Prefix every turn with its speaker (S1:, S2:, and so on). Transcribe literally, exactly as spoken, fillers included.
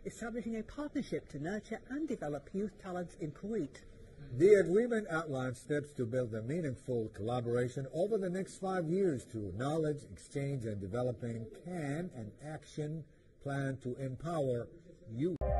S1: establishing a partnership to nurture and develop youth talents in Kuwait.
S2: The agreement outlines steps to build a meaningful collaboration over the next five years through knowledge exchange and developing can and action plan to empower youth.